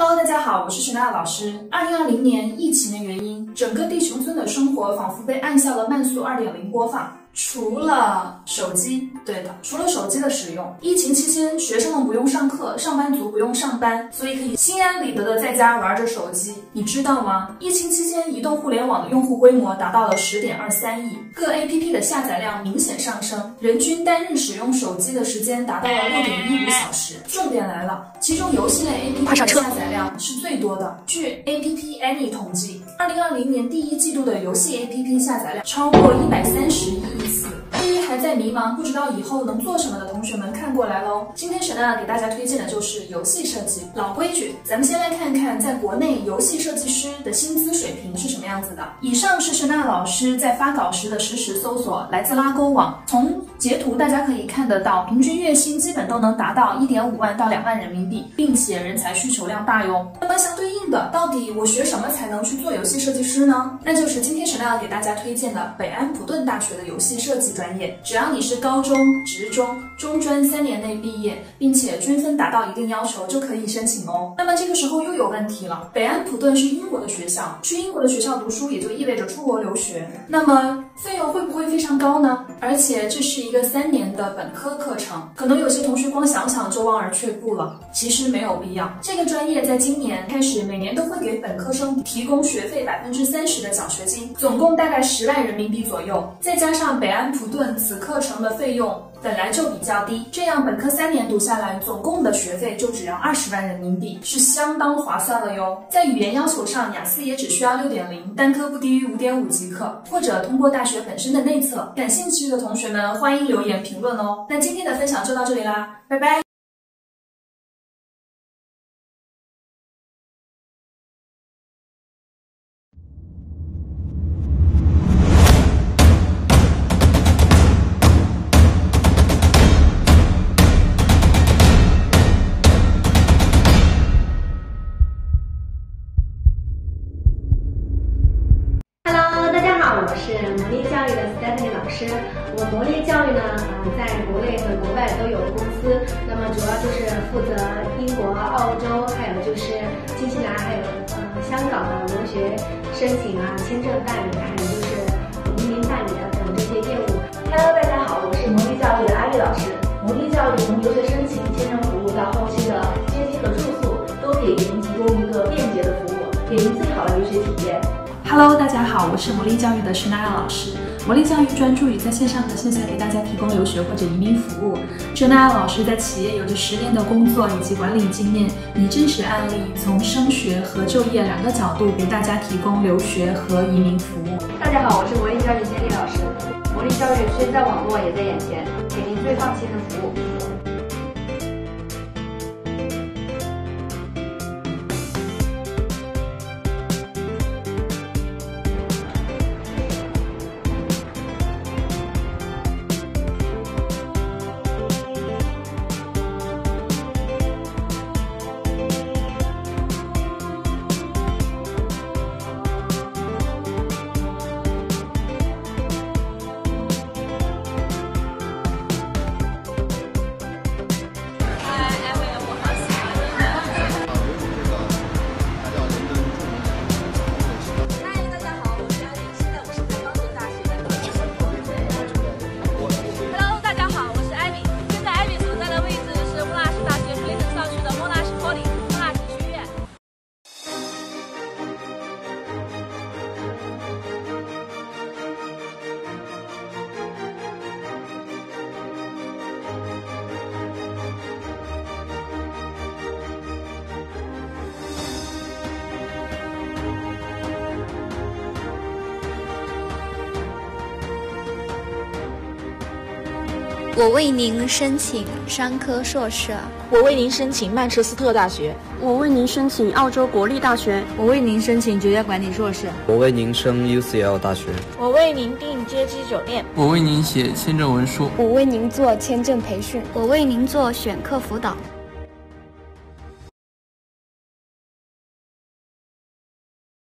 Hello， 大家好，我是Chanel老师。2020年疫情的原因，整个地球村的生活仿佛被按下了慢速2.0播放。除了手机，对的，除了手机的使用，疫情期间学生们不用上课，上班族不用上班，所以可以心安理得的在家玩着手机。你知道吗？疫情期间，移动互联网的用户规模达到了10.23亿，各 APP 的下载量明显上升，人均单日使用手机的时间达到了6.15小时。重点来了，其中游戏类 APP 的下载量是最多的。据 APP Annie 统计，2020年第一季度的游戏 APP 下载量超过130亿次。对于还在迷茫不知道以后能做什么的同学们，看过来喽！今天Chanel给大家推荐的就是游戏设计。老规矩，咱们先来看看在国内游戏设计师的薪资水平是什么样子的。以上是Chanel老师在发稿时的实时搜索，来自拉勾网。从截图大家可以看得到，平均月薪基本都能达到1.5万到2万人民币，并且人才需求量大哟。那么相对应的，到底我学什么才能去做游戏设计师呢？那就是今天Chanel给大家推荐的北安普顿大学的游戏设计专业。只要你是高中、职中、中专3年内毕业，并且均分达到一定要求，就可以申请哦。那么这个时候又有问题了，北安普顿是英国的学校，去英国的学校读书也就意味着出国留学，那么费用会不会非常高呢？而且这是一个3年的本科课程，可能有些同学光想想就望而却步了。其实没有必要，这个专业在今年开始每年都会给本科生提供学费30%的奖学金，总共大概10万人民币左右，再加上北安普顿此课程的费用本来就比较低，这样本科3年读下来，总共的学费就只要20万人民币，是相当划算了哟。在语言要求上，雅思也只需要6.0，单科不低于5.5即可，或者通过大学本身的内测。感兴趣的同学们，欢迎留言评论哦。那今天的分享就到这里啦，拜拜。 我是魔力教育的 Stephanie 老师。我魔力教育呢，在国内和国外都有公司，那么主要就是负责英国、澳洲，还有就是新西兰，还有香港的留学申请啊、签证办理，还有就是移民办理等这些业务。 Hello， 大家好，我是魔力教育的阿丽老师。魔力教育从留学申请、签证服务到后期的接机和住宿，都给您提供一个便捷的服务，给您最好的留学体验。 Hello， 大家好，我是魔力教育的Chanel老师。魔力教育专注于在线上和线下给大家提供留学或者移民服务。Chanel老师在企业有着10年的工作以及管理经验，以真实案例从升学和就业2个角度给大家提供留学和移民服务。 大家好，我是魔力教育Jenny老师。魔力教育虽在网络也在眼前，给您最放心的服务。 我为您申请商科硕士。 我为您申请曼彻斯特大学。 我为您申请澳洲国立大学。 我为您申请酒店管理硕士。 我为您升 UCL 大学。 我为您订接机酒店。 我为您写签证文书。 我为您做签证培训。 我为您做选课辅导。